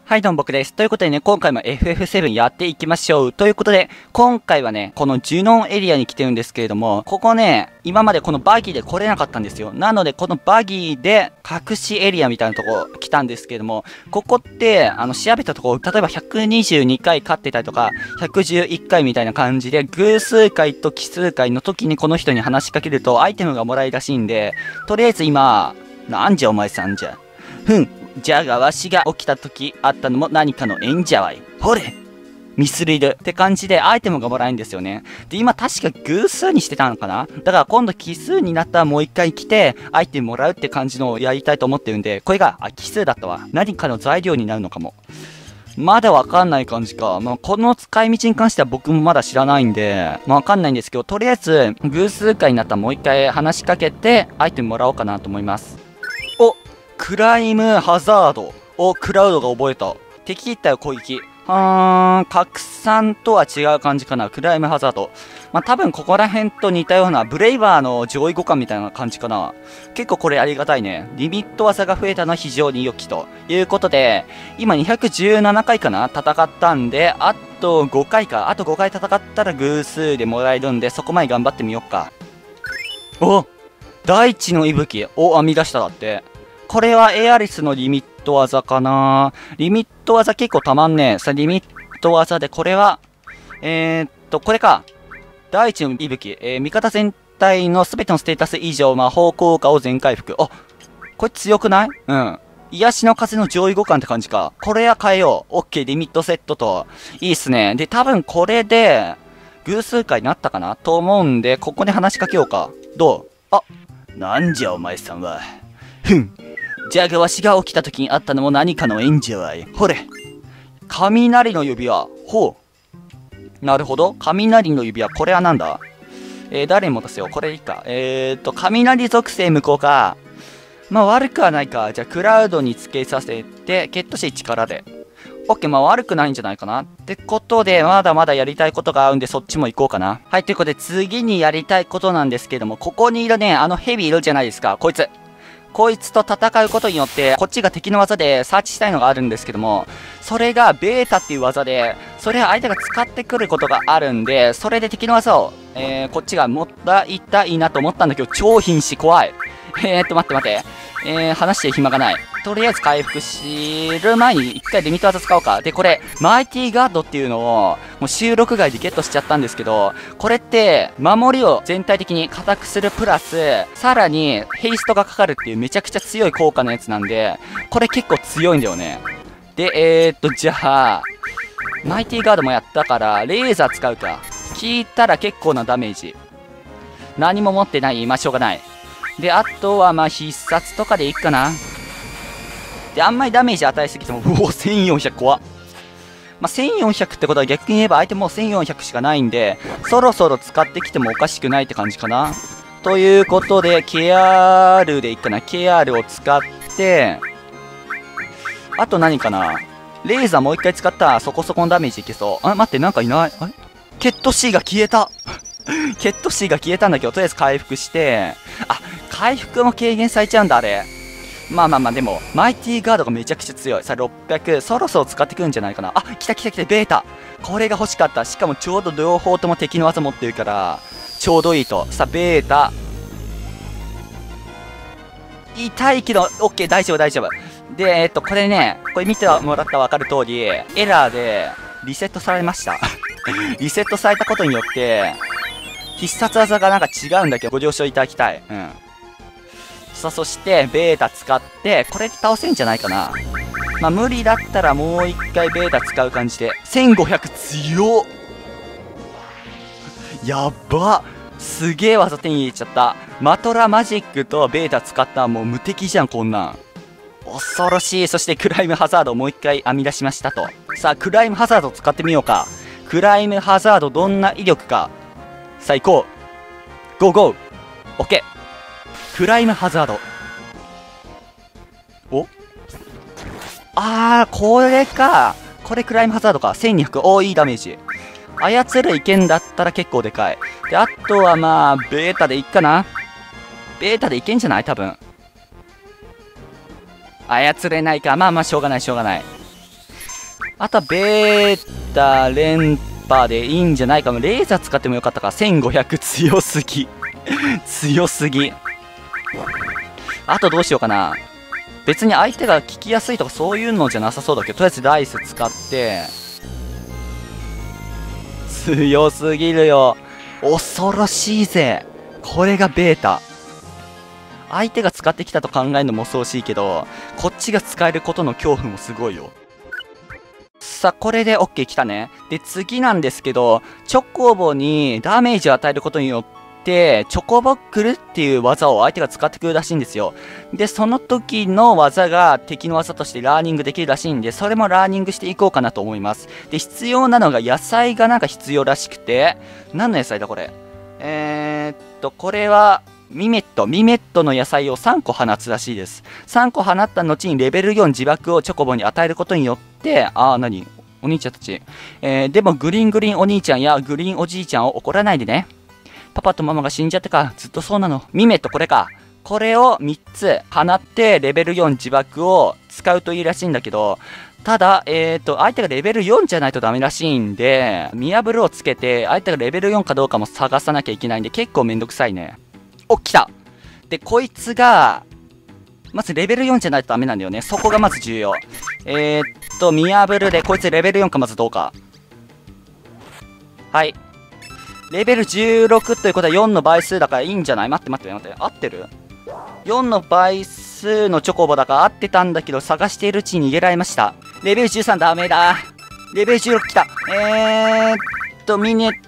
はい、どうも僕です。ということでね、今回も FF7 やっていきましょう。ということで、今回はね、このジュノンエリアに来てるんですけれども、ここね、今までこのバギーで来れなかったんですよ。なので、このバギーで隠しエリアみたいなとこ来たんですけれども、ここって、調べたところ、例えば122回勝ってたりとか、111回みたいな感じで、偶数回と奇数回の時にこの人に話しかけるとアイテムがもらえるらしいんで、とりあえず今、なんじゃお前さんじゃ。じゃがわしが起きた時あったのも何かの縁じゃわい。ほれミスリルって感じでアイテムがもらえるんですよね。で、今確か偶数にしてたのかな。だから今度奇数になったらもう一回来てアイテムもらうって感じのをやりたいと思ってるんで、これが、奇数だったわ。何かの材料になるのかも。まだわかんない感じか。この使い道に関しては僕もまだ知らないんで、わかんないんですけど、とりあえず偶数回になったらもう一回話しかけてアイテムもらおうかなと思います。クライムハザードをクラウドが覚えた。敵切ったよ、攻撃。拡散とは違う感じかな。クライムハザード。多分ここら辺と似たような、ブレイバーの上位互換みたいな感じかな。結構これありがたいね。リミット技が増えたのは非常に良きということで、今217回かな戦ったんで、あと5回か。あと5回戦ったら偶数でもらえるんで、そこまで頑張ってみよっか。大地の息吹を編み出しただって。これはエアリスのリミット技かな。リミット技結構たまんねえ。さあ、リミット技で、これは、これか。大地の息吹。味方全体の全てのステータス以上魔法効果を全回復。これ強くない？癒しの風の上位互換って感じか。これは変えよう。オッケー、リミットセットと。いいっすね。で、多分これで、偶数回になったかなと思うんで、ここで話しかけようか。どう？なんじゃお前さんは。じゃがわしが起きた時にあったのも何かの縁じゃわい。ほれ雷の指輪。なるほど。雷の指輪。これはなんだ？誰に持たせよう。これいいか。雷属性無効か。悪くはないか。じゃあ、クラウドにつけさせて、ゲットして力で。オッケー、悪くないんじゃないかな。ってことで、まだまだやりたいことがあるんで、そっちも行こうかな。はい、ということで、次にやりたいことなんですけども、ここにいるね、ヘビいるじゃないですか。こいつと戦うことによって、こっちが敵の技でサーチしたいのがあるんですけども、それがベータっていう技で、それ相手が使ってくることがあるんで、それで敵の技を、こっちがもらいたいなと思ったんだけど、超瀕死怖い。待って。話して暇がない。とりあえず回復する前に一回リミット技使おうか。で、これ、マイティガードっていうのを、もう収録外でゲットしちゃったんですけど、これって、守りを全体的に硬くするプラス、さらに、ヘイストがかかるっていうめちゃくちゃ強い効果のやつなんで、これ結構強いんだよね。で、じゃあ、マイティガードもやったから、レーザー使うか。効いたら結構なダメージ。何も持ってない。しょうがない。で、あとは必殺とかでいいかな。で、あんまりダメージ与えすぎても、1400怖っ。1400ってことは逆に言えば相手もう1400しかないんで、そろそろ使ってきてもおかしくないって感じかな。ということで、KR でいいかな。KR を使って、あと何かな。レーザーもう一回使ったらそこそこのダメージいけそう。待って、なんかいない。ケット C が消えた。ケット C が消えたんだけど、とりあえず回復して、回復も軽減されちゃうんだ、あれ。でも、マイティガードがめちゃくちゃ強い。さあ、600、そろそろ使ってくるんじゃないかな。来た、ベータ。これが欲しかった。しかもちょうど両方とも敵の技持ってるから、ちょうどいいと。さあ、ベータ。痛いけど、オッケー、大丈夫。で、これね、これ見てもらったら分かる通り、エラーでリセットされました。リセットされたことによって、必殺技がなんか違うんだけど、ご了承いただきたい。さあ、そして、ベータ使って、これで倒せんじゃないかな。無理だったらもう一回ベータ使う感じで。1500強っ。やば。すげえ技手に入れちゃった。マトラマジックとベータ使ったらもう無敵じゃん、こんなん。恐ろしい。そして、クライムハザードをもう一回編み出しましたと。さあ、クライムハザード使ってみようか。クライムハザードどんな威力か。さあ、行こう。ゴーゴー。オッケー。クライムハザード。これか。これクライムハザードか。1200。いいダメージ。操るいけんだったら結構でかい。で、あとはベータでいっかな。ベータでいけんじゃない多分。操れないか。しょうがない。 あとはベータ連覇でいいんじゃないかも。レーザー使ってもよかったか。1500強すぎ。強すぎ。あとどうしようかな。別に相手が効きやすいとかそういうのじゃなさそうだけど、とりあえずライス使って、強すぎるよ。恐ろしいぜ。これがベータ。相手が使ってきたと考えるのも恐ろしいけど、こっちが使えることの恐怖もすごいよ。さあ、これで OK 来たね。で、次なんですけど、チョコボにダメージを与えることによって、チョコボックルっていう技を相手が使ってくるらしいんですよ。で、その時の技が敵の技としてラーニングできるらしいんで、それもラーニングしていこうかなと思います。で、必要なのが野菜がなんか必要らしくて、何の野菜だこれ。これは、ミメットの野菜を3個放つらしいです。3個放った後にレベル4自爆をチョコボに与えることによって、何お兄ちゃんたち。でもグリーンお兄ちゃんやグリーンおじいちゃんを怒らないでね。パパとママが死んじゃってからずっとそうなの。ミメットこれか。これを3つ放ってレベル4自爆を使うといいらしいんだけど、ただ、相手がレベル4じゃないとダメらしいんで、見破るをつけて、相手がレベル4かどうかも探さなきゃいけないんで、結構めんどくさいね。お、来た。で、こいつが、まずレベル4じゃないとダメなんだよね。そこがまず重要。見破るで、こいつレベル4かまずどうか。はい。レベル16ということは4の倍数だからいいんじゃない？待って。合ってる？ 4 の倍数のチョコボだから合ってたんだけど、探しているうちに逃げられました。レベル13ダメだ。レベル16来た。頼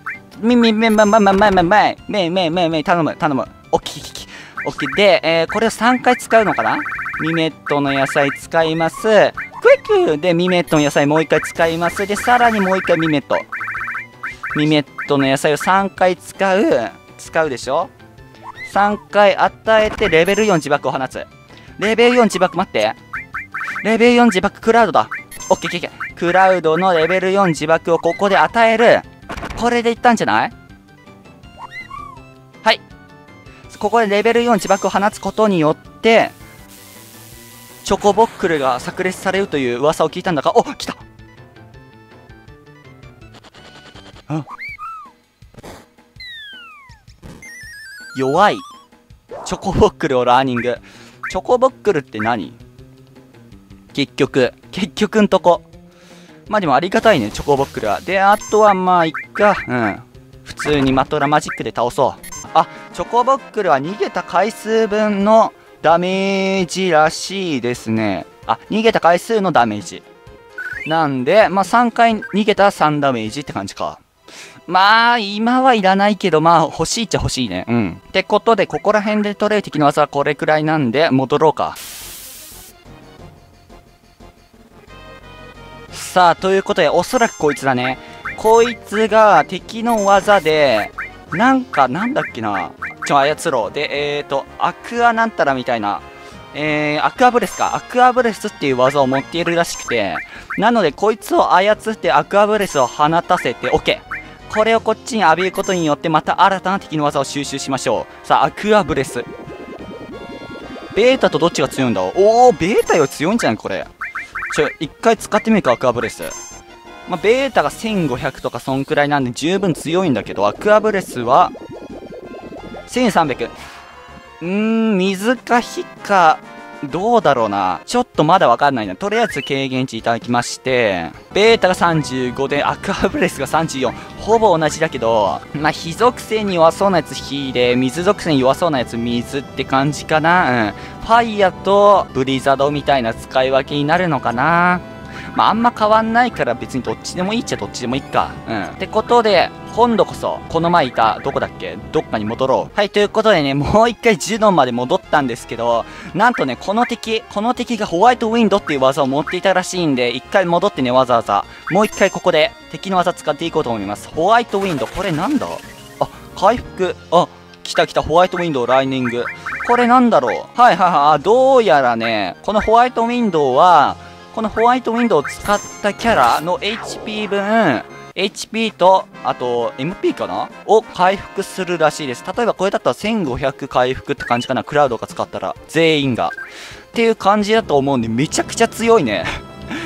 む。オッケー。で、これを3回使うのかな？ミメットの野菜使います。クイックでミメットの野菜もう1回使います。で、さらにもう1回ミメット。ミメットの野菜を3回使うでしょ？ 3 回与えてレベル4自爆を放つ。レベル4自爆待って。レベル4自爆クラウドだ。オッケー。クラウドのレベル4自爆をここで与える。これでいったんじゃない？はい。ここでレベル4自爆を放つことによって、チョコボックルが炸裂されるという噂を聞いたんだが、お、来た。弱い。チョコボックルをラーニング。チョコボックルって何？結局んとこ。まあでもありがたいね、チョコボックルは。で、あとはまあいっか。普通にマトラマジックで倒そう。チョコボックルは逃げた回数分のダメージらしいですね。逃げた回数のダメージ。なんで、まあ3回逃げたら3ダメージって感じか。まあ、今はいらないけど、まあ欲しいっちゃ欲しいね。ってことで、ここら辺で取れる敵の技はこれくらいなんで、戻ろうか。さあ、ということで、おそらくこいつだね。こいつが敵の技で、なんだっけな。操ろう。で、アクアなんたらみたいな。アクアブレスか。アクアブレスっていう技を持っているらしくて、なので、こいつを操ってアクアブレスを放たせて、OK。これをこっちに浴びることによって、また新たな敵の技を収集しましょう。さあ、アクアブレス。ベータとどっちが強いんだ？ベータより強いんじゃないこれ。一回使ってみるか、アクアブレス。まあ、ベータが1500とかそんくらいなんで十分強いんだけど、アクアブレスは、1300。水か火か、どうだろうな。ちょっとまだわかんないな。とりあえず軽減値いただきまして、ベータが35で、アクアブレスが34。ほぼ同じだけど、まあ、火属性に弱そうなやつ火で、水属性に弱そうなやつ水って感じかな。ファイヤとブリザードみたいな使い分けになるのかな。まあ、あんま変わんないから別にどっちでもいいっちゃどっちでもいいか。ってことで、今度こそ、この前いた、どこだっけ？どっかに戻ろう。はい、ということでね、もう一回ジュノンまで戻ったんですけど、なんとね、この敵がホワイトウィンドっていう技を持っていたらしいんで、一回戻ってね、わざわざ。もう一回ここで、敵の技使っていこうと思います。ホワイトウィンド、これなんだ？回復。来た、ホワイトウィンドウライニング。これなんだろう？はい、どうやらね、このホワイトウィンドウは、このホワイトウィンドウを使ったキャラの HP 分、HP と、あと、MP かなを回復するらしいです。例えばこれだったら1500回復って感じかな。クラウドが使ったら。全員が。っていう感じだと思うんで、めちゃくちゃ強いね。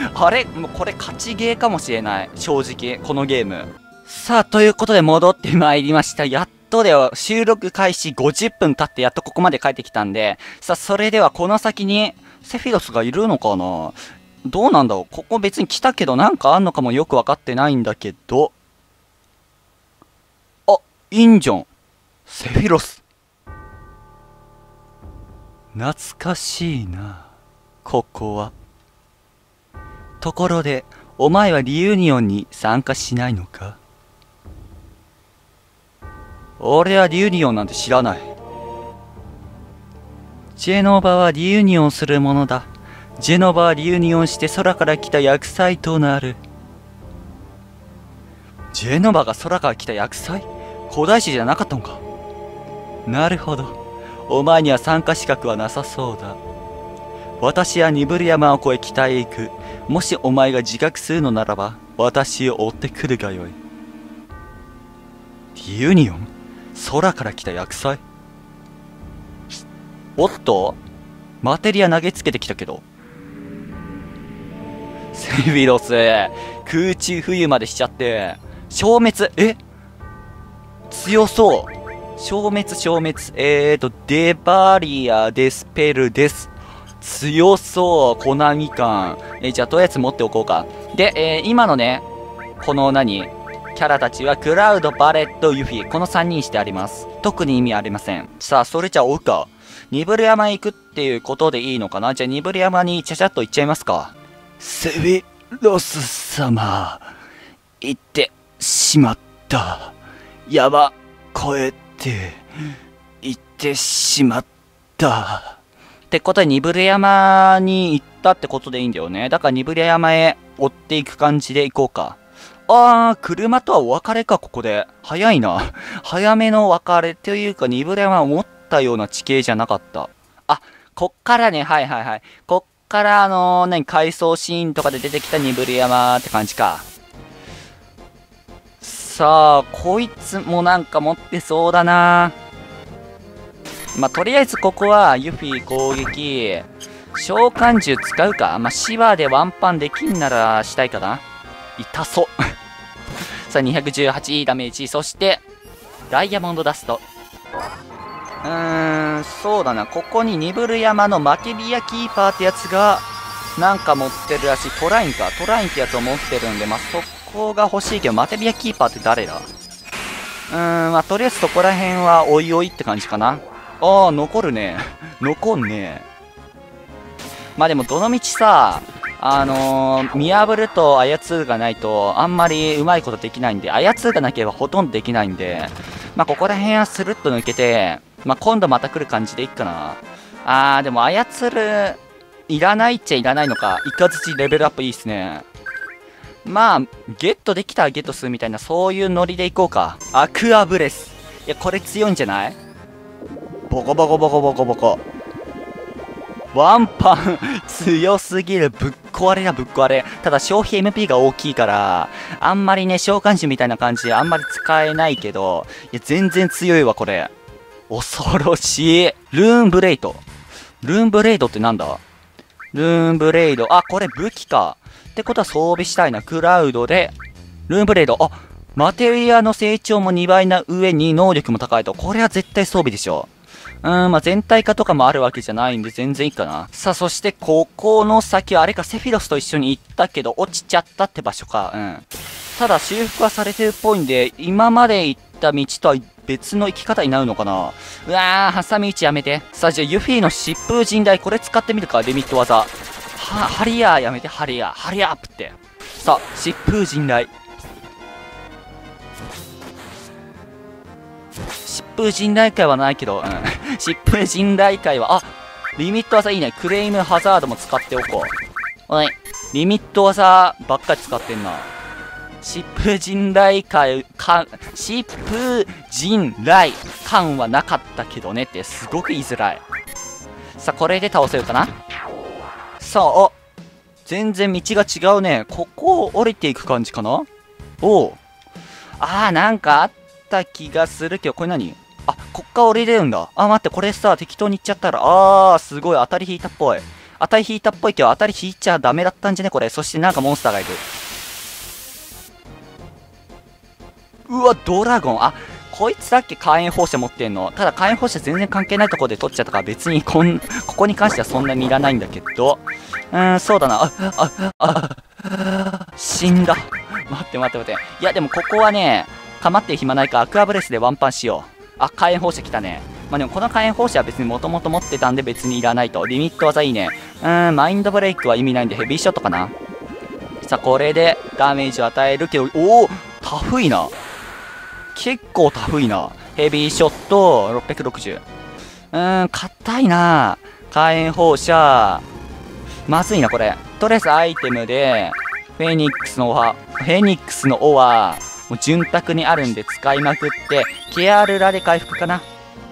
あれもうこれ勝ちゲーかもしれない。正直、このゲーム。さあ、ということで戻ってまいりました。やっとだよ。収録開始50分経ってやっとここまで帰ってきたんで。さあ、それではこの先にセフィロスがいるのかな。どうなんだろう。ここ別に来たけどなんかあんのかもよくわかってないんだけど。あ、いいんじゃん。セフィロス。懐かしいな。ここは。ところで、お前はリユニオンに参加しないのか？俺はリユニオンなんて知らない。ジェノバはリユニオンするものだ。ジェノバはリユニオンして空から来た厄災となる。ジェノバが空から来た厄災？古代史じゃなかったのか？なるほど。お前には参加資格はなさそうだ。私はニブル山を越え北へ行く。もしお前が自覚するのならば、私を追ってくるがよい。リユニオン？空から来た厄災？おっと？マテリア投げつけてきたけど。セフィロス、空中浮遊までしちゃって、消滅、強そう。消滅。デバリア、デスペルです。強そう、コナミ感。じゃあ、とりあえず持っておこうか。で、今のね、このキャラたちは、クラウド、バレット、ユフィ。この3人してあります。特に意味ありません。さあ、それじゃあ追うか。ニブル山へ行くっていうことでいいのかな。じゃあ、ニブル山にちゃちゃっと行っちゃいますか。セフィロス様、行ってしまった。山越えて、行ってしまった。ってことで、ニブル山に行ったってことでいいんだよね。だから、ニブル山へ追っていく感じで行こうか。車とはお別れか、ここで。早いな。早めの別れというか、ニブル山は思ったような地形じゃなかった。あ、こっからね、はい。こっから、回想シーンとかで出てきたニブル山って感じか。さあ、こいつもなんか持ってそうだな。まあ、とりあえずここは、ユフィ攻撃、召喚獣使うか。まあ、シバでワンパンできんならしたいかな。痛そう。さあ、218ダメージ。そして、ダイヤモンドダスト。そうだな。ここにニブル山のマケビアキーパーってやつが、なんか持ってるらしい。トラインってやつを持ってるんで、まあ、そこが欲しいけど、マケビアキーパーって誰だ？まあ、とりあえずそこら辺はおいおいって感じかな。残るね。残んね。まあでも、どのみちさ、見破ると操るがないと、あんまりうまいことできないんで、操るがなければほとんどできないんで、まあ、ここら辺はスルッと抜けて、まあ、今度また来る感じでいいかな。でも操る、いらないっちゃいらないのか。イカズチレベルアップいいっすね。まあ、ゲットできたらゲットするみたいな、そういうノリでいこうか。アクアブレス。いや、これ強いんじゃない？ボコボコ。ワンパン強すぎる。ぶっ壊れ。ただ消費 MP が大きいから、あんまりね、召喚獣みたいな感じであんまり使えないけど、いや、全然強いわ、これ。恐ろしい。ルーンブレイドってなんだ？ルーンブレイド。これ武器か。ってことは装備したいな。クラウドで、ルーンブレイド。マテリアの成長も2倍な上に能力も高いと。これは絶対装備でしょ。まあ、全体化とかもあるわけじゃないんで全然いいかな。さあ、そしてここの先はあれか、セフィロスと一緒に行ったけど落ちちゃったって場所か。ただ修復はされてるっぽいんで、今まで行った道とは別の生き方になるのかな。うわー、挟み撃ちやめて。さあ、じゃあユフィの疾風陣雷、これ使ってみるか、リミット技。ハリアーやめて、ハリアーアップって。さあ、疾風陣雷。疾風陣雷界はないけど、疾風陣雷界は、リミット技いいね。クレイムハザードも使っておこう。はい。リミット技ばっかり使ってんな。疾風陣雷界、疾風陣雷感はなかったけどねってすごく言いづらい。さあ、これで倒せるかな。さあ、全然道が違うね。ここを降りていく感じかな。なんかあった気がするけど、これ何？こっから降りれるんだ。待って、これさ、適当に行っちゃったら、すごい当たり引いたっぽい。 当たり引いたっぽいけど、当たり引いちゃダメだったんじゃねこれ。そしてなんかモンスターがいる。うわ、ドラゴン。あ、こいつだっけ火炎放射持ってんの。ただ火炎放射全然関係ないところで取っちゃったから別にここに関してはそんなにいらないんだけど。そうだな。死んだ。待って。いや、でもここはね、構ってる暇ないからアクアブレスでワンパンしよう。あ、火炎放射来たね。まあでもこの火炎放射は別にもともと持ってたんで別にいらないと。リミット技いいね。マインドブレイクは意味ないんでヘビーショットかな。さあ、これでダメージを与えるけど、おおタフいな。結構タフいな。ヘビーショット660。硬いな。火炎放射。まずいな、これ。とりあえずアイテムで、フェニックスの尾は、もう潤沢にあるんで使いまくって、ケアルラで回復かな。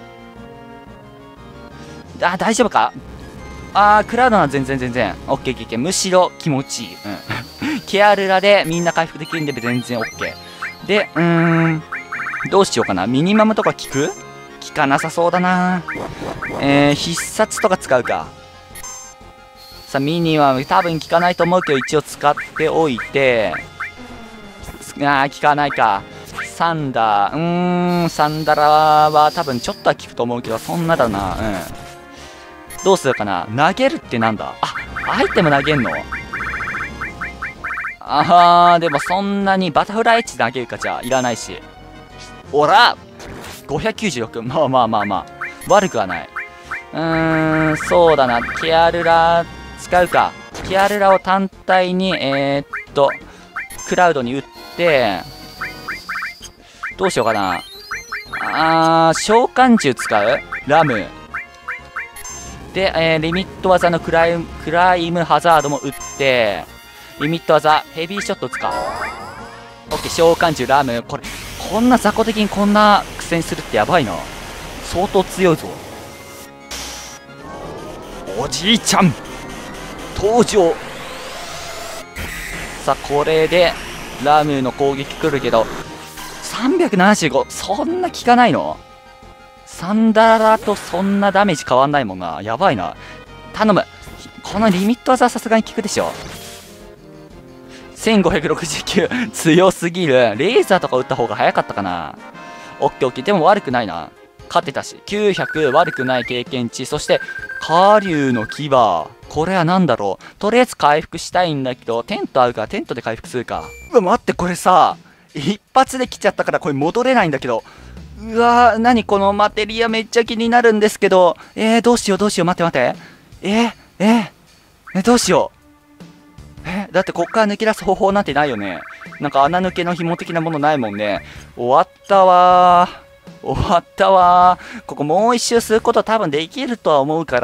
あ、大丈夫か。クラウドは全然。オッケー。むしろ気持ちいい。ケアルラでみんな回復できるんで全然オッケー。で、どうしようかな。ミニマムとか効く？効かなさそうだな。必殺とか使うか。さあ、ミニマム多分効かないと思うけど、一応使っておいて、効かないか。サンダラは多分ちょっとは効くと思うけど、そんなだな。どうするかな。投げるってなんだ。アイテム投げんの？でもそんなにバタフライエッジ投げるか。じゃあいらないし。おら 596。まあ悪くはない。そうだな。ケアルラ使うか。ケアルラを単体にクラウドに打って、どうしようかな。召喚獣使う？ラムで、リミット技のクライムハザードも打って、リミット技ヘビーショット使う。オッケー、召喚獣ラム。こんな雑魚的にこんな苦戦するってやばいな。相当強いぞ。おじいちゃん登場。さあ、これでラムの攻撃来るけど、375。そんな効かないの？サンダラとそんなダメージ変わんないもんな。やばいな。頼む。このリミット技はさすがに効くでしょ。1569。強すぎる。レーザーとか撃った方が早かったかな。オッケー。でも悪くないな。勝てたし。900。悪くない経験値。そして、火竜の牙。これは何だろう。とりあえず回復したいんだけど、テントあるからテントで回復するか。うわ、待って、これさ、一発で来ちゃったからこれ戻れないんだけど。うわー、何このマテリアめっちゃ気になるんですけど。どうしよう。待って。どうしよう。だってこっから抜け出す方法なんてないよね。なんか穴抜けの紐的なものないもんね。終わったわー。ここもう一周すること多分できるとは思うから、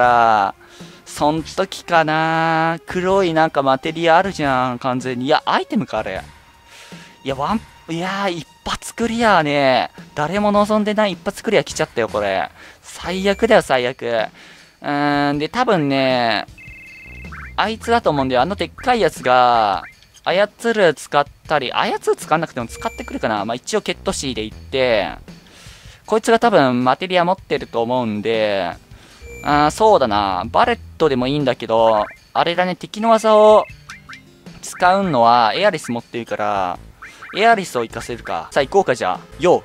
そん時かな。黒いなんかマテリアあるじゃん、完全に。いや、アイテムか、あれ。いや、一発クリアね。誰も望んでない一発クリア来ちゃったよ、これ。最悪だよ、最悪。で、多分ね、あいつだと思うんだよ。でっかいやつが、操る使ったり、操る使わなくても使ってくるかな。まあ一応ケットシーで行って、こいつが多分マテリア持ってると思うんで、そうだな。バレットでもいいんだけど、あれだね、敵の技を使うのはエアリス持ってるから、エアリスを活かせるか。さあ行こうか、じゃあ。よう。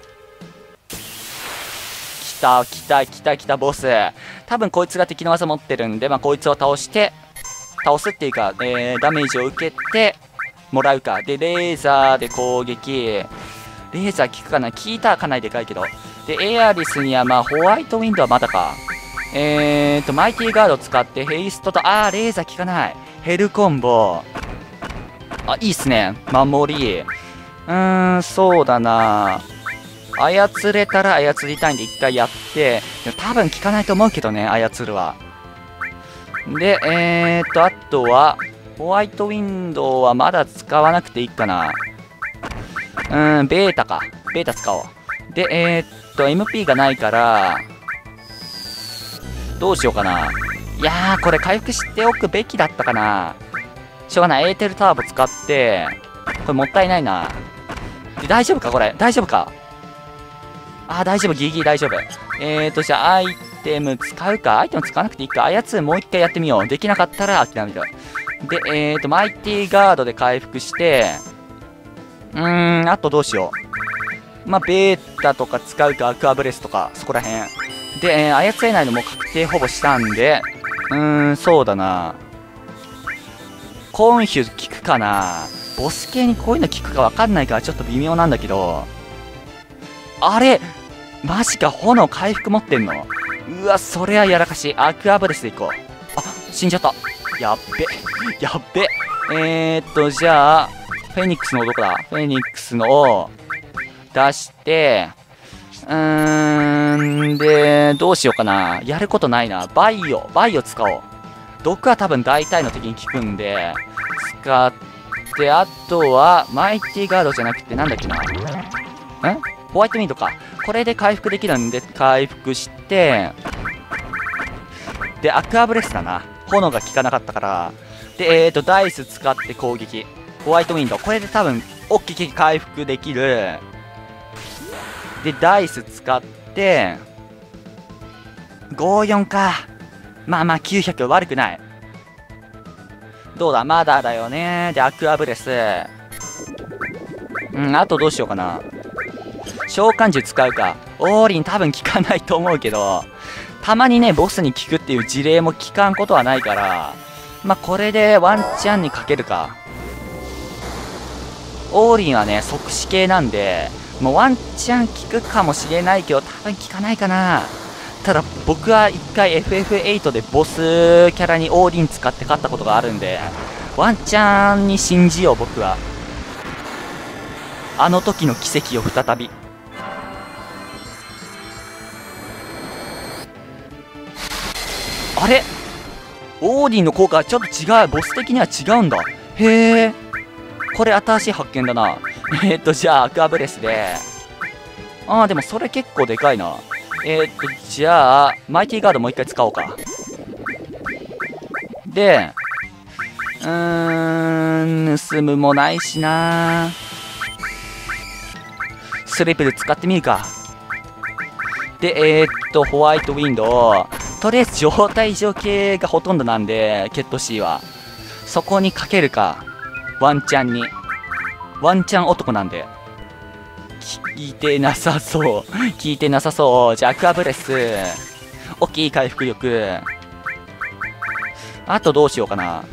来た、ボス。多分こいつが敵の技持ってるんで、まあこいつを倒すっていうか、ダメージを受けてもらうか。で、レーザーで攻撃。レーザー効くかな？効いたらかなりでかいけど。で、エアリスにはまあホワイトウィンドウはまだか。マイティガード使ってヘイストと、レーザー効かない。ヘルコンボ。いいっすね。守り。そうだな。操れたら操りたいんで一回やって、でも多分効かないと思うけどね、操るは。で、あとは、ホワイトウィンドウはまだ使わなくていいかな。ベータか。ベータ使おう。で、MP がないから、どうしようかな。いやー、これ回復しておくべきだったかな。しょうがない。エーテルターボ使って、これもったいないな。で大丈夫かこれ。大丈夫か。 大丈夫、ギリギリ大丈夫。じゃあ、アイテム使うか。アイテム使わなくていいか。操るもう一回やってみよう。できなかったら諦める。で、マイティガードで回復して、あとどうしよう。まあ、ベータとか使うか、アクアブレスとか、そこら辺。で、操れないのも確定ほぼしたんで、そうだな。コンヒュ効くかな。ボス系にこういうの効くかわかんないからちょっと微妙なんだけど、あれマジか、炎回復持ってんの。うわ、それはやらかし。アクアブレスでいこう。あ、死んじゃった。やっべ。やっべ。じゃあ、フェニックスのどこだ。フェニックスのを出して、で、どうしようかな。やることないな。バイオ使おう。毒は多分大体の敵に効くんで、使って、あとは、マイティガードじゃなくて、なんだっけな。ホワイトミートか。これで回復できるんで、回復して、で、アクアブレスだな。炎が効かなかったから。で、ダイス使って攻撃。ホワイトウィンドウ。これで多分、大きく回復できる。で、ダイス使って、54か。まあまあ、900悪くない。どうだ、まだだよね。で、アクアブレス。あとどうしようかな。召喚獣使うか。オーリン多分効かないと思うけど、たまにね、ボスに効くっていう事例も効かんことはないから、まあ、これでワンチャンにかけるか。オーリンはね、即死系なんで、もうワンチャン効くかもしれないけど、多分効かないかな。ただ、僕は一回 FF8 でボスキャラにオーリン使って勝ったことがあるんで、ワンチャンに信じよう、僕は。あの時の奇跡を再び。あれオーディンの効果はちょっと違う。ボス的には違うんだ。へえ。これ新しい発見だな。じゃあ、アクアブレスで。でもそれ結構でかいな。じゃあ、マイティガードもう一回使おうか。で、盗むもないしな。スリープル使ってみるか。で、ホワイトウィンドウ。とりあえず状態異常系がほとんどなんで、ケット C は。そこにかけるか。ワンチャンに。ワンチャン男なんで。聞いてなさそう。聞いてなさそう。じゃあ、アクアブレス。大きい回復力。あとどうしようかな。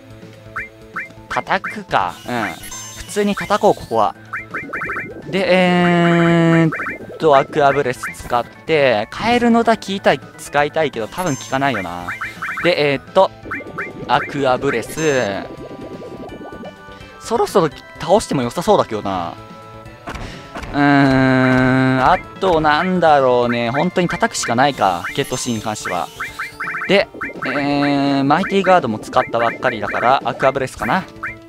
叩くか。普通に叩こう、ここは。で、アクアブレス使って、カエルの使いたいけど、多分効かないよな。で、アクアブレス。そろそろ倒しても良さそうだけどな。あと、なんだろうね。本当に叩くしかないか。ゲットシーンに関しては。で、マイティガードも使ったばっかりだから、アクアブレスかな。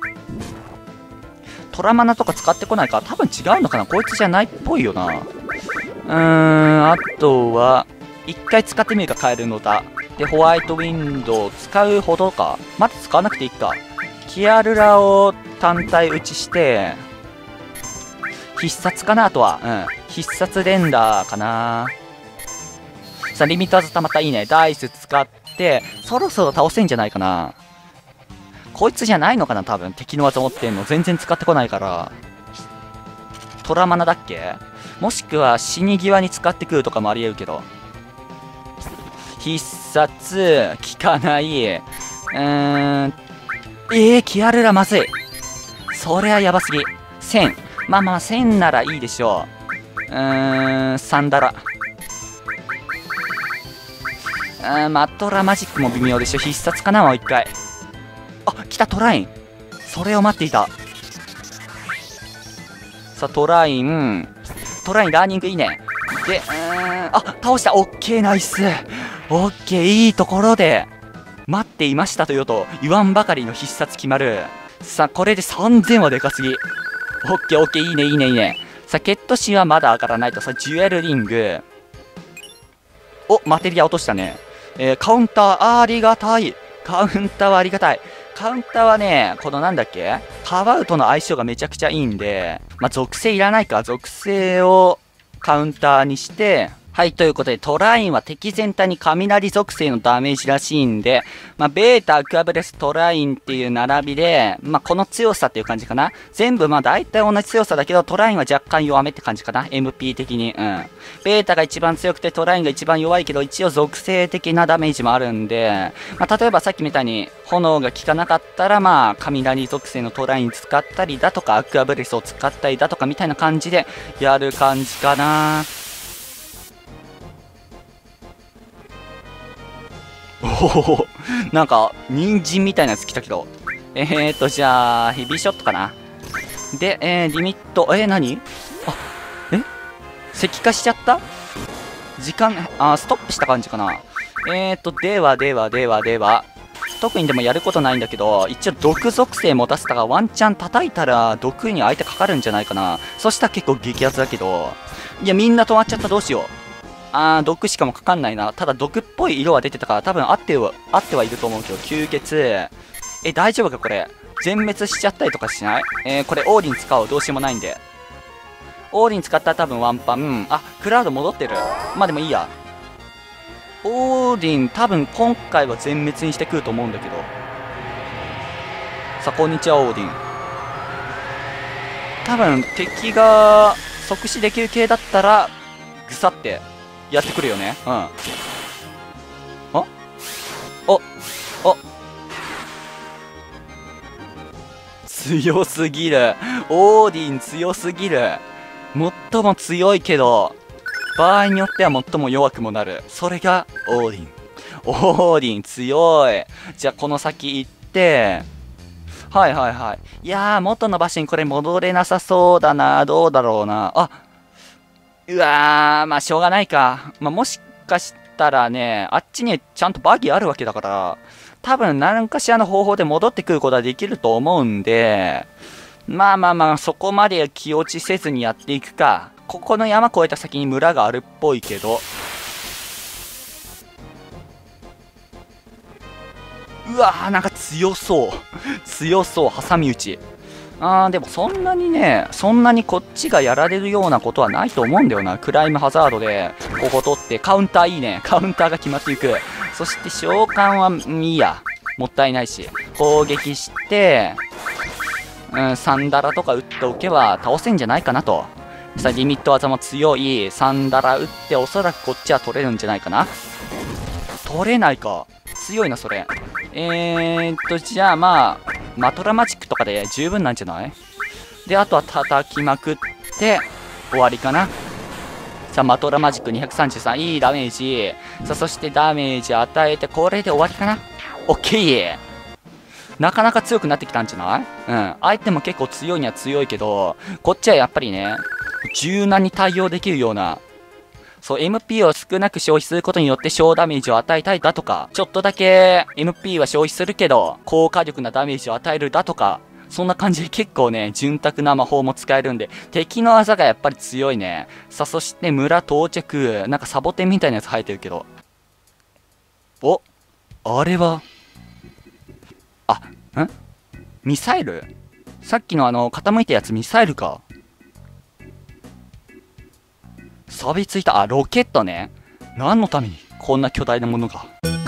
トラマナとか使ってこないか。多分違うのかな。こいつじゃないっぽいよな。あとは、一回使ってみるか、カエルの歌。で、ホワイトウィンドウ使うほどか。まだ使わなくていいか。キアルラを単体打ちして、必殺かな、あとは。必殺レンダーかな。さあ、リミッターズたまったいいね。ダイス使って、そろそろ倒せんじゃないかな。こいつじゃないのかな、多分。敵の技持ってんの。全然使ってこないから。トラマナだっけ？もしくは死に際に使ってくるとかもありえるけど。必殺、効かない。キアルラまずい。それはやばすぎ。1000。まあまあ、1000ならいいでしょう。サンダラ。マトラマジックも微妙でしょ。必殺かな、もう一回。来た、トライン。それを待っていた。さあ、トライン、ラーニングいいね。で、倒した。オッケー、ナイス。オッケー、いいところで、待っていましたと言わんばかりの必殺決まる。さあ、これで3000はでかすぎ。オッケー、オッケー、いいね、いいね、いいね。さあ、ケットシーはまだ上がらないと。さあ、ジュエルリング。マテリア落としたね。カウンター、ありがたい。カウンターはありがたい。カウンターはね、このなんだっけカワウとの相性がめちゃくちゃいいんで、まあ、属性いらないか。属性をカウンターにして、はい、ということで、トラインは敵全体に雷属性のダメージらしいんで、ベータ、アクアブレス、トラインっていう並びで、この強さっていう感じかな。全部大体同じ強さだけど、トラインは若干弱めって感じかな。MP 的に。ベータが一番強くて、トラインが一番弱いけど、一応属性的なダメージもあるんで、例えばさっきみたいに、炎が効かなかったら、雷属性のトライン使ったりだとか、アクアブレスを使ったりだとか、みたいな感じで、やる感じかな。おお、なんか、人参みたいなやつ来たけど。じゃあ、ヘビーショットかな。で、リミット、何石化しちゃった時間、ストップした感じかな。では、特にでもやることないんだけど、一応毒属性持たせたがワンチャン叩いたら毒に相手かかるんじゃないかな。そしたら結構激アツだけど、いや、みんな止まっちゃった、どうしよう。毒しかもかかんないな。ただ毒っぽい色は出てたから多分合ってはいると思うけど、吸血。大丈夫かこれ。全滅しちゃったりとかしない？これオーディン使おう。どうしようもないんで。オーディン使ったら多分ワンパン。クラウド戻ってる。でもいいや。オーディン多分今回は全滅にしてくると思うんだけど。さあ、こんにちは、オーディン。多分敵が即死できる系だったら、ぐさってやってくるよね。強すぎる。オーディン強すぎる。最も強いけど、場合によっては最も弱くもなる。それがオーディン。オーディン強い。じゃあこの先行って、いやー、元の場所にこれ戻れなさそうだな。どうだろうな。うわー、しょうがないか。もしかしたらね、あっちにちゃんとバギーあるわけだから、多分何かしらの方法で戻ってくることはできると思うんで、そこまで気落ちせずにやっていくか。ここの山越えた先に村があるっぽいけど。うわー、なんか強そう。強そう、挟み撃ち。でもそんなにこっちがやられるようなことはないと思うんだよな。クライムハザードで、ここ取って、カウンターいいね。カウンターが決まっていく。そして召喚はいいや。もったいないし。攻撃して、サンダラとか打っておけば倒せんじゃないかなと。さあ、リミット技も強い。サンダラ打って、おそらくこっちは取れるんじゃないかな。取れないか。強いな、それ。じゃあマトラマジックとかで十分なんじゃない？で、あとは叩きまくって、終わりかな。さあ、マトラマジック233。いいダメージ。さあ、そしてダメージ与えて、これで終わりかな。オッケー。なかなか強くなってきたんじゃない？相手も結構強いには強いけど、こっちはやっぱりね、柔軟に対応できるような、そう、MP を少なく消費することによって小ダメージを与えたいだとか、ちょっとだけ MP は消費するけど、高火力なダメージを与えるだとか、そんな感じで結構ね、潤沢な魔法も使えるんで、敵の技がやっぱり強いね。さあ、そして村到着。なんかサボテンみたいなやつ生えてるけど。あれは、ミサイル？さっきの傾いたやつミサイルか。錆びついた、ロケットね。何のためにこんな巨大なものが。